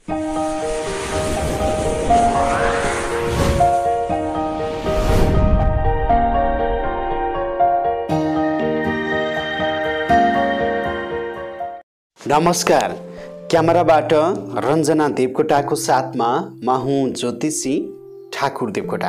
नमस्कार। क्यामेराबाट रञ्जना देवकोटाको साथमा म हुँ ज्योतिषी ठाकुर देवकोटा।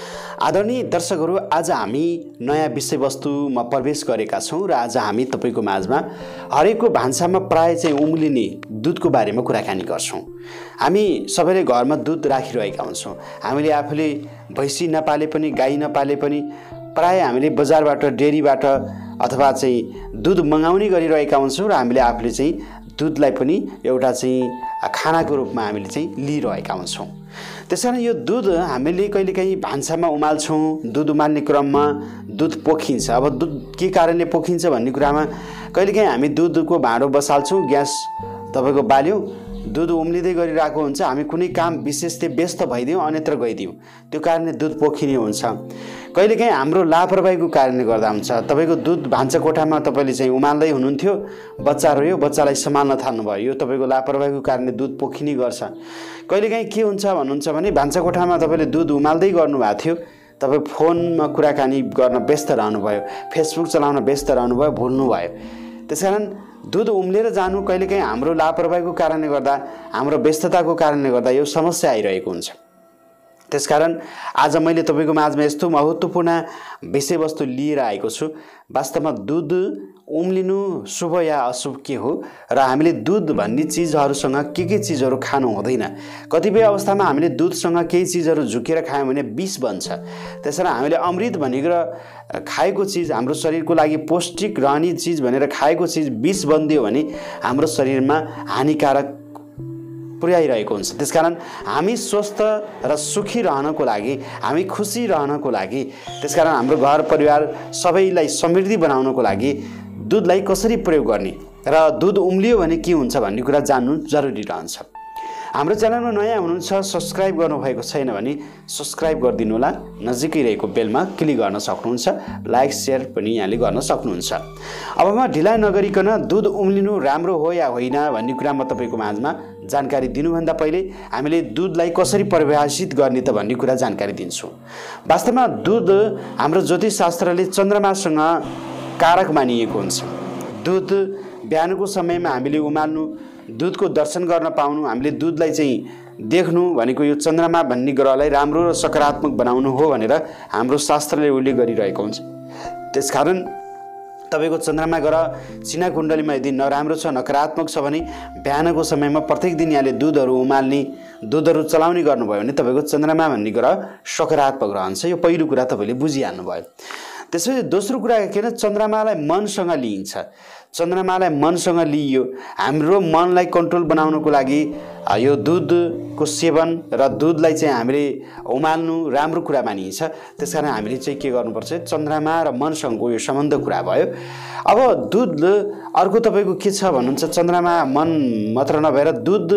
आदरणीय दर्शकहरू, आज हामी नयाँ विषयवस्तुमा प्रवेश गरेका छौँ र आज हामी तपाईको माझमा हरेकको भान्सामा प्राय चाहिँ उम्लिने दुधको बारेमा कुराकानी गर्छौँ। हामी सबैले घरमा दुध राखिरहेका हुन्छौँ। हामीले आफूले भैँसी नपाले पनि, गाई नपाले पनि प्राय हामीले बजारबाट, डेरीबाट अथवा चाहिँ दुध मगाउने गरिरहेका हुन्छौँ र हामीले आफूले चाहिँ दुधलाई पनि एउटा चाहिँ खानाको रूपमा हामीले चाहिँ लिइरहेका हुन्छौँ। त्यसैले यो दुध हामीले कहिलेकाहीँ भान्सामा उमाल्छौँ। दुध उमाल्ने क्रममा दुध पोखिन्छ। अब दुध के कारणले पोखिन्छ भन्ने कुरामा कहिलेकाहीँ हामी दुधको भाँडो बसाल्छौँ, ग्यास तपाईँको बाल्यौँ, दुध उम्लिँदै गरिरहेको हुन्छ, हामी कुनै काम विशेषले व्यस्त भइदियौँ, अन्यत्र गइदियौँ, त्यो कारणले दुध पोखिने हुन्छ। कहिलेकाहीँ हाम्रो लापरवाहीको कारणले गर्दा हुन्छ। तपाईँको दुध भान्सा कोठामा तपाईँले चाहिँ उमाल्दै हुनुहुन्थ्यो, बच्चा रोयो, बच्चालाई सम्हाल्न थाल्नुभयो, यो तपाईँको लापरवाहीको कारणले दुध पोखिने गर्छ। कहिलेकाहीँ के हुन्छ भन्नुहुन्छ भने भान्सा कोठामा तपाईँले दुध उमाल्दै गर्नुभएको थियो, तपाईँ फोनमा कुराकानी गर्न व्यस्त रहनुभयो, फेसबुक चलाउन व्यस्त रहनुभयो, भुल्नुभयो। त्यसकारण दुध उम्लेर जानु कहिलेकाहीँ हाम्रो लापरवाहीको कारणले गर्दा, हाम्रो व्यस्तताको कारणले गर्दा यो समस्या आइरहेको हुन्छ। त्यसकारण आज मैले तपाईँको माझमा यस्तो महत्त्वपूर्ण विषयवस्तु लिएर आएको छु। वास्तवमा दुध उम्लिनु शुभ या अशुभ के हो र हामीले दुध भन्ने चिजहरूसँग के चिजहरू खानु हुँदैन। कतिपय अवस्थामा हामीले दुधसँग केही चिजहरू झुकेर खायौँ भने विष बन्छ। त्यसैले हामीले अमृत भनेर खाएको चिज, हाम्रो शरीरको लागि पौष्टिक रहने चिज भनेर खाएको चिज विष बनिदियो भने हाम्रो शरीरमा हानिकारक पुर्याइरहेको हुन्छ। त्यसकारण हामी स्वस्थ र सुखी रहनको लागि, हामी खुसी रहनको लागि, त्यसकारण हाम्रो घर परिवार सबैलाई समृद्धि बनाउनको लागि दुधलाई कसरी प्रयोग गर्ने र दुध उम्लियो भने के हुन्छ भन्ने कुरा जान्नु जरुरी रहन्छ। हाम्रो च्यानलमा नयाँ हुनुहुन्छ, सब्सक्राइब गर्नुभएको छैन भने सब्सक्राइब गरिदिनु होला, नजिकै रहेको बेलमा क्लिक गर्न सक्नुहुन्छ, लाइक सेयर पनि यहाँले गर्न सक्नुहुन्छ। अब म ढिला नगरिकन दुध उम्लिनु राम्रो हो या होइन भन्ने कुरा म तपाईँको माझमा जानकारी दिनुभन्दा पहिले हामीले दुधलाई कसरी परिभाषित गर्ने त भन्ने कुरा जानकारी दिन्छु। वास्तवमा दुध हाम्रो ज्योतिषशास्त्रले चन्द्रमासँग कारक मानिएको हुन्छ। दुध बिहानको समयमा हामीले उमाल्नु, दुधको दर्शन गर्न पाउनु, हामीले दुधलाई चाहिँ देख्नु भनेको यो चन्द्रमा भन्ने ग्रहलाई राम्रो र सकारात्मक बनाउनु हो भनेर हाम्रो शास्त्रले उल्लेख गरिरहेको हुन्छ। त्यसकारण तपाईँको चन्द्रमा ग्रह चिना कुण्डलीमा यदि नराम्रो छ, नकारात्मक छ भने बिहानको समयमा प्रत्येक दिन यहाँले दुधहरू उमाल्ने, दुधहरू चलाउने गर्नुभयो भने तपाईँको चन्द्रमा भन्ने ग्रह सकारात्मक रहन्छ। यो पहिलो कुरा तपाईँले बुझिहाल्नुभयो। त्यसपछि दोस्रो कुरा के भने चन्द्रमालाई मनसँग लिइन्छ। चन्द्रमालाई मनसँग लिइयो। हाम्रो मनलाई कन्ट्रोल बनाउनको लागि यो दुधको सेवन र दुधलाई चाहिँ हामीले उमाल्नु राम्रो कुरा मानिन्छ। त्यसकारण हामीले चाहिँ के गर्नुपर्छ, चन्द्रमा र मनसँगको यो सम्बन्ध कुरा भयो। अब दुध अर्को तपाईँको के छ भन्नुहुन्छ, चन्द्रमा मन मात्र नभएर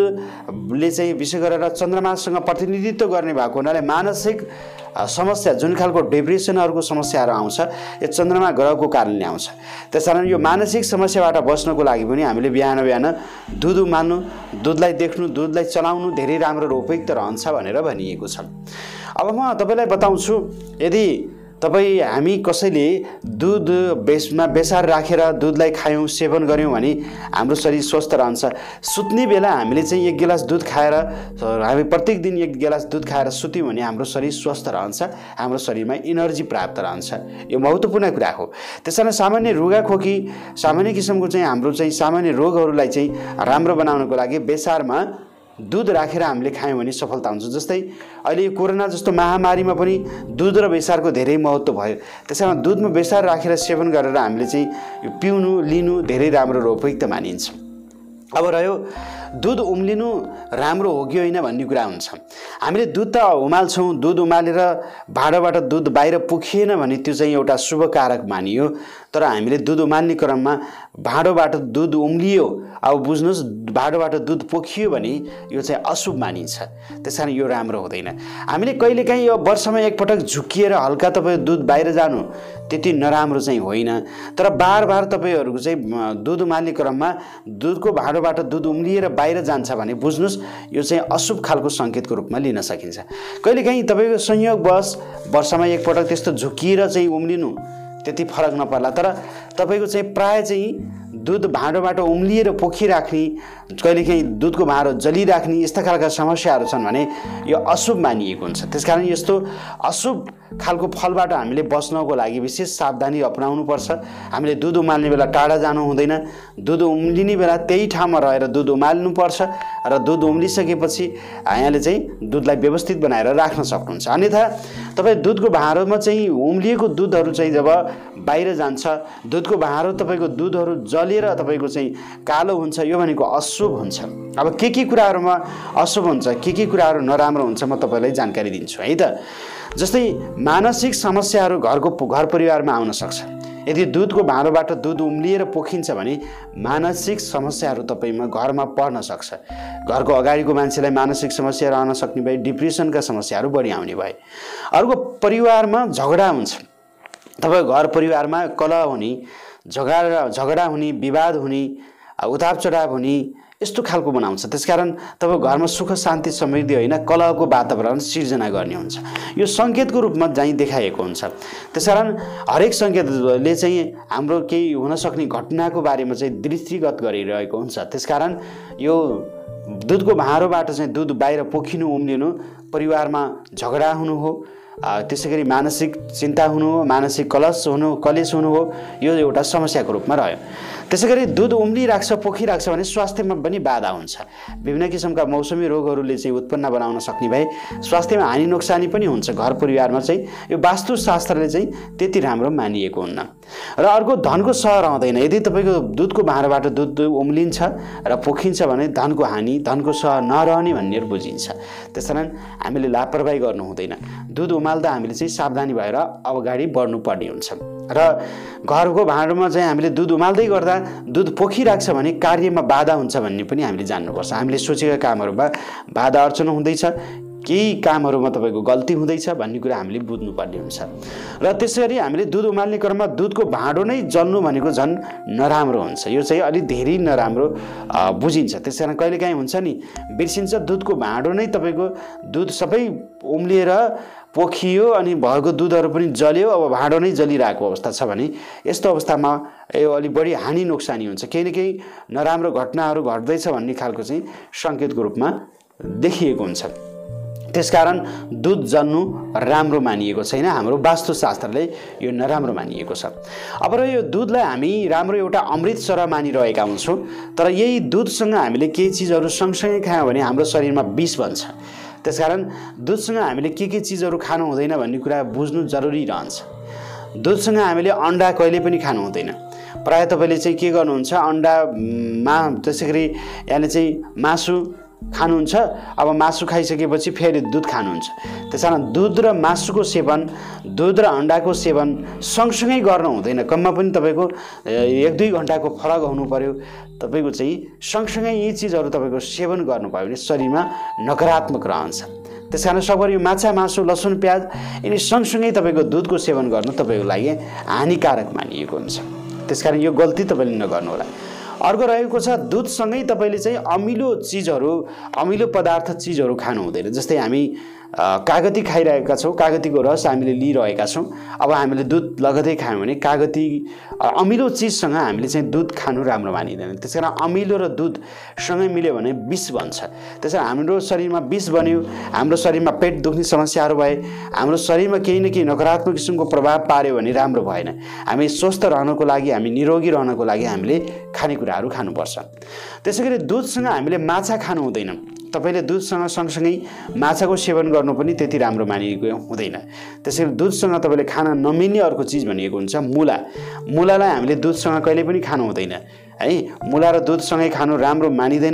दुधले चाहिँ विशेष गरेर चन्द्रमासँग प्रतिनिधित्व गर्ने भएको हुनाले मानसिक समस्या, जुन खालको डिप्रेसनहरूको समस्याहरू आउँछ यो चन्द्रमा ग्रहको कारणले आउँछ। त्यसकारण यो मानसिक समस्याबाट बच्नको लागि पनि हामीले बिहान बिहान दुध उमाल्नु, दुधलाई देख्नु, दुधलाई चलाउनु धेरै राम्रो र उपयुक्त रहन्छ भनेर भनिएको छ। अब म तपाईँलाई बताउँछु, यदि हामी कसैले दुध बेसार राखेर दुधलाई खायौँ, सेवन गऱ्यौँ भने हाम्रो शरीर स्वस्थ रहन्छ। सुत्ने बेला हामीले चाहिँ 1 गिलास दुध खाएर, हामी प्रत्येक दिन 1 गिलास दुध खाएर सुत्यौँ भने हाम्रो शरीर स्वस्थ रहन्छ, हाम्रो शरीरमा इनर्जी प्राप्त रहन्छ। यो महत्त्वपूर्ण कुरा हो। त्यसैले सामान्य रुगाखोकी, सामान्य किसिमको चाहिँ हाम्रो चाहिँ सामान्य रोगहरूलाई चाहिँ राम्रो बनाउनको लागि बेसारमा दुध राखेर हामीले खायौँ भने सफलता हुन्छ। जस्तै अहिले कोरोना जस्तो महामारीमा पनि दुध र बेसारको धेरै महत्त्व भयो। त्यसैले दुधमा बेसार राखेर सेवन गरेर हामीले चाहिँ पिउनु, लिनु धेरै राम्रो र उपयुक्त मानिन्छ। अब रह्यो दुध उम्लिनु राम्रो हो कि होइन भन्ने कुरा हुन्छ। हामीले दुध त उमाल्छौँ, दुध उमालेर भाँडाबाट दुध बाहिर पुखिएन भने त्यो चाहिँ एउटा शुभ कारक मानियो। तर हामीले दुध उमाल्ने क्रममा भाँडोबाट दुध उम्लियो अब बुझ्नुहोस् भाँडोबाट दुध पोखियो भने यो चाहिँ अशुभ मानिन्छ, त्यस कारण यो राम्रो हुँदैन। हामीले कहिलेकाहीँ यो वर्षमा एकपटक झुक्किएर हल्का तपाईँ दुध बाहिर जानु त्यति नराम्रो चाहिँ होइन, तर बार बार तपाईँहरूको चाहिँ दुध उमाल्ने क्रममा दुधको भाँडोबाट दुध उम्लिएर बाहिर जान्छ भने बुझ्नुहोस् यो चाहिँ अशुभ खालको सङ्केतको रूपमा लिन सकिन्छ। कहिलेकाहीँ तपाईँको संयोगवश वर्षमा एकपटक त्यस्तो झुक्किएर चाहिँ उम्लिनु त्यति फरक नपर्ला, तर तपाईँको चाहिँ प्राय चाहिँ दुध भाँडोबाट उम्लिएर पोखिराख्ने, कहिलेकाहीँ दुधको भाँडो जलिराख्ने यस्ता खालका समस्याहरू छन् भने यो अशुभ मानिएको हुन्छ। त्यसकारण यस्तो अशुभ खालको फलबाट हामीले बच्नको लागि विशेष सावधानी अपनाउनुपर्छ। हामीले दुध उमाल्ने बेला टाढा जानु हुँदैन, दुध उम्लिने बेला त्यही ठाउँमा रहेर दुध उमाल्नुपर्छ र दुध उम्लिसकेपछि यहाँले चाहिँ दुधलाई व्यवस्थित बनाएर राख्न सक्नुहुन्छ। अन्यथा तपाईँ दुधको भाँडोमा चाहिँ उम्लिएको दुधहरू चाहिँ जब बाहिर जान्छ, दुधको भाँडो तपाईँको दुधहरू जलेर तपाईँको चाहिँ कालो हुन्छ, यो भनेको अशुभ हुन्छ। अब के कुराहरूमा अशुभ हुन्छ, के कुराहरू नराम्रो हुन्छ म तपाईँलाई जानकारी दिन्छु है त। जस्तै मानसिक समस्याहरू घर परिवारमा आउन सक्छ। यदि दुधको भाँडोबाट दुध उम्लिएर पोखिन्छ भने मानसिक समस्याहरू तपाईँमा घरमा पर्न सक्छ। घरको अगाडिको मान्छेलाई मानसिक समस्याहरू आउन सक्ने भए, डिप्रेसनका समस्याहरू बढी आउने भए। अर्को परिवारमा झगडा हुन्छ, तपाईँ घर परिवारमा कलह हुने, झगडा हुने, विवाद हुने, उताप चढाव हुने यस्तो खालको बनाउँछ। त्यसकारण तपाईँ घरमा सुख शान्ति समृद्धि होइन कलहको वातावरण सिर्जना गर्ने हुन्छ। यो सङ्केतको रूपमा चाहिँ देखाएको हुन्छ। त्यसकारण हरेक सङ्केतले चाहिँ हाम्रो केही हुन सक्ने घटनाको बारेमा चाहिँ दृष्टिगत गरिरहेको हुन्छ। त्यसकारण यो दुधको भाँडोबाट चाहिँ दुध बाहिर पोखिनु उम्लिनु परिवारमा झगडा हुनु हो, त्यसै गरी मानसिक चिन्ता हुनु हो, मानसिक कलेश हुनु हो, यो एउटा समस्याको रूपमा रह्यो। त्यसै गरी दुध उम्लिराख्छ पोखिराख्छ भने स्वास्थ्यमा पनि बाधा हुन्छ। विभिन्न किसिमका मौसमी रोगहरूले चाहिँ उत्पन्न बनाउन सक्ने भए स्वास्थ्यमा हानि नोक्सानी पनि हुन्छ। घर परिवारमा चाहिँ यो वास्तुशास्त्रले चाहिँ त्यति राम्रो मानिएको हुन्न। र अर्को धनको सह रहँदैन। यदि तपाईँको दुधको भाँडोबाट दुध उम्लिन्छ र पोखिन्छ भने धनको हानि, धनको सह नरहने भन्ने बुझिन्छ। त्यसकारण हामीले लापरवाही गर्नु हुँदैन। दुध उमाल्दा हामीले चाहिँ सावधानी भएर अगाडि बढ्नुपर्ने हुन्छ। र घरको भाँडोमा चाहिँ हामीले दुध उमाल्दै गर्दा दुध पोखिराख्छ भने कार्यमा बाधा हुन्छ भन्ने पनि हामीले जान्नुपर्छ। हामीले सोचेका कामहरूमा बाधा अर्चना हुँदैछ, केही कामहरूमा तपाईँको गल्ती हुँदैछ भन्ने कुरा हामीले बुझ्नुपर्ने हुन्छ। र त्यसरी हामीले दुध उमाल्ने क्रममा दुधको भाँडो नै जल्नु भनेको झन् नराम्रो हुन्छ। यो चाहिँ अलिक धेरै नराम्रो बुझिन्छ। त्यसकारण कहिलेकाहीँ हुन्छ नि बिर्सिन्छ दुधको भाँडो नै तपाईँको दुध सबै उम्लिएर पोखियो अनि भएको दुधहरू पनि जल्यो, अब भाँडो नै जलिरहेको अवस्था छ भने यस्तो अवस्थामा यो अलिक बढी हानि नोक्सानी हुन्छ। केही न केही नराम्रो घटनाहरू घट्दैछ भन्ने खालको चाहिँ सङ्केतको रूपमा देखिएको हुन्छ। त्यसकारण दुध जल्नु राम्रो मानिएको छैन। हाम्रो वास्तुशास्त्रले यो नराम्रो मानिएको छ। अब र यो दुधलाई हामी राम्रो एउटा अमृत सरह मानिरहेका हुन्छौँ, तर यही दुधसँग हामीले केही चिजहरू सँगसँगै खायौँ भने हाम्रो शरीरमा विष बन्छ। त्यसकारण दुधसँग हामीले के चिजहरू खानु हुँदैन भन्ने कुरा बुझ्नु जरुरी रहन्छ। दुधसँग हामीले अन्डा कहिले पनि खानु हुँदैन। प्रायः तपाईँले चाहिँ के गर्नुहुन्छ, अन्डामा त्यसै गरी यहाँले चाहिँ मासु खानुहुन्छ, अब मासु खाइसकेपछि फेरि दुध खानुहुन्छ। त्यसकारण दुध र मासुको सेवन, दुध र अन्डाको सेवन सँगसँगै गर्न हुँदैन। कममा पनि तपाईँको 1-2 घन्टाको फरक हुनु पर्यो। तपाईँको चाहिँ सँगसँगै यी चिजहरू तपाईँको सेवन गर्नुभयो भने शरीरमा नकारात्मक रहन्छ। त्यसकारण सबैले यो माछा मासु लसुन प्याज यिनी सँगसँगै तपाईँको दुधको सेवन गर्नु तपाईँको लागि हानिकारक मानिएको हुन्छ। त्यसकारण यो गल्ती तपाईँले नगर्नुहोला। अर्को रहेको छ दुधसँगै तपाईँले चाहिँ अमिलो चिजहरू, अमिलो पदार्थ चिजहरू खानु हुँदैन। जस्तै हामी कागती खाइरहेका छौँ, कागतीको रस हामीले लिइरहेका छौँ, अब हामीले दुध लगतै खायौँ भने कागती अमिलो चिजसँग हामीले चाहिँ दुध खानु राम्रो मानिँदैन। त्यस कारण अमिलो र दुधसँगै मिल्यो भने विष बन्छ। त्यस कारण हाम्रो शरीरमा विष बन्यो, हाम्रो शरीरमा पेट दुख्ने समस्याहरू भए, हाम्रो शरीरमा केही न केही नकारात्मक किसिमको प्रभाव पार्यो भने राम्रो भएन। हामी स्वस्थ रहनको लागि, हामी निरोगी रहनको लागि हामीले खानेकुराहरू खानुपर्छ। त्यसै गरी दुधसँग हामीले माछा खानु हुँदैन। तपाईँले दुधसँग सँगसँगै माछाको सेवन गर्नु पनि त्यति राम्रो मानिएको हुँदैन। त्यसैले दुधसँग तपाईँले खान नमिल्ने अर्को चिज भनेको हुन्छ मुला। मुलालाई हामीले दुधसँग कहिले पनि खानु हुँदैन है। मुला र दुधसँगै खानु राम्रो मानिँदैन।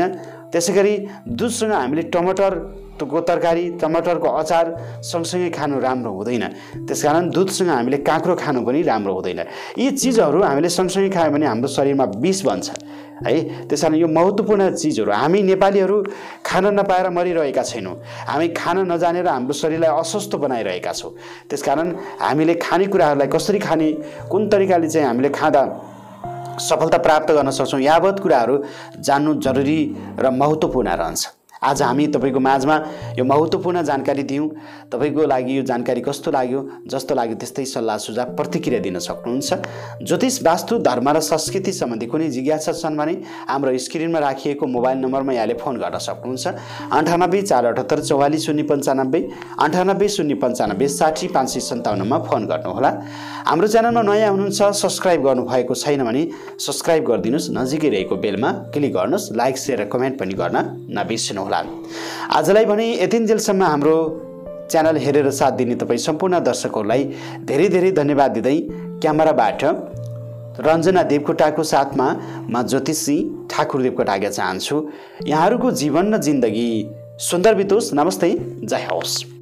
त्यसैगरी दुधसँग हामीले टमाटरको तरकारी, टमाटरको अचार सँगसँगै खानु राम्रो हुँदैन। त्यसकारण दुधसँग हामीले काँक्रो खानु पनि राम्रो हुँदैन। यी चिजहरू हामीले सँगसँगै खायो भने हाम्रो शरीरमा विष बन्छ है। त्यसकारण यो महत्त्वपूर्ण चिजहरू हामी नेपालीहरू खान नपाएर मरिरहेका छैनौँ। हामी खान नजानेर हाम्रो शरीरलाई अस्वस्थ बनाइरहेका छौँ। त्यसकारण हामीले खानेकुराहरूलाई कसरी खाने, कुन तरिकाले चाहिँ हामीले खाँदा सफलता प्राप्त गर्न सक्छौँ, यावत कुराहरू जान्नु जरुरी र महत्त्वपूर्ण रहन्छ। आज हामी तपाईँको माझमा यो महत्त्वपूर्ण जानकारी दियौँ। तपाईँको लागि यो जानकारी कस्तो लाग्यो, जस्तो लाग्यो त्यस्तै सल्लाह सुझाव प्रतिक्रिया दिन सक्नुहुन्छ। ज्योतिष, वास्तु, धर्म र संस्कृति सम्बन्धी कुनै जिज्ञासा छन् भने हाम्रो स्क्रिनमा राखिएको मोबाइल नम्बरमा यहाँले फोन गर्न सक्नुहुन्छ। 98 478 44 095, 98 095 60 557 मा फोन गर्नुहोला। हाम्रो च्यानलमा नयाँ हुनुहुन्छ, सब्सक्राइब गर्नुभएको छैन भने सब्सक्राइब गरिदिनुहोस्, नजिकै रहेको बेलमा क्लिक गर्नुहोस्, लाइक सेयर र कमेन्ट पनि गर्न नबिर्सिनुहोला। आजलाई भने यतिन्जेलसम्म हाम्रो च्यानल हेरेर साथ दिने तपाईँ सम्पूर्ण दर्शकहरूलाई धेरै धेरै धन्यवाद दिँदै क्यामेराबाट रञ्जना देवकोटाको साथमा म ज्योतिषी ठाकुर देवकोटा आज्ञा चाहन्छु। यहाँहरूको जीवन र जिन्दगी सुन्दर बितोस्। नमस्ते, जय होस्।